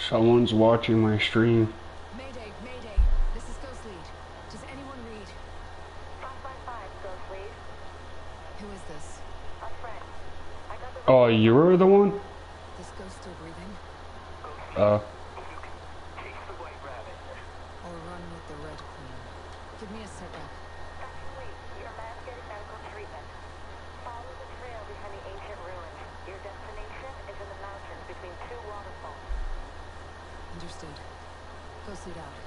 Someone's watching my stream. Mayday, Mayday. This is Ghost Lead. Does anyone read? 555, Ghost Lead. Who is this? A friend. I got the Oh, you were the one? This ghost still breathing? Uh, Chase the White Rabbit. Or run with the Red Queen? Give me a setup. Actually, your man's getting medical treatment. Follow the trail behind the ancient ruins. Your destination is in the mountains between two waterfalls. Understood. Ghost Lead out.